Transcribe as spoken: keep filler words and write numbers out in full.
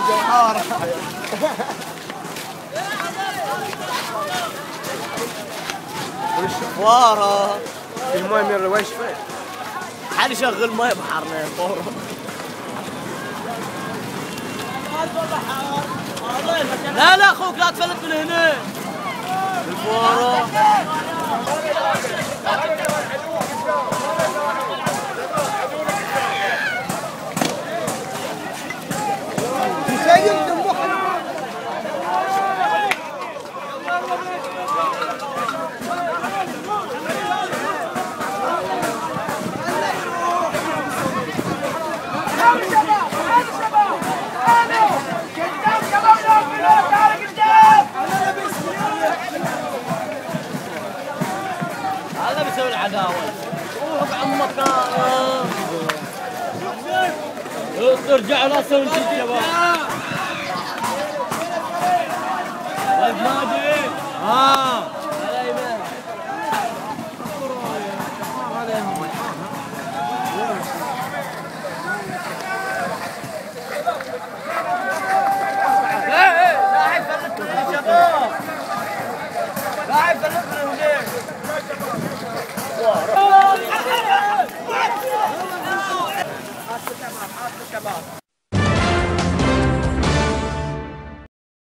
جوهرة والشفارة الماء من الوشفة حد يشغل ماء بحرنا فورا لا لا اخوك لا تفلت من هنا الفورة هذا بيسوي العداوة روح بعمك ارجع لا تسوي شيء شباب ولد نادي ها Come on.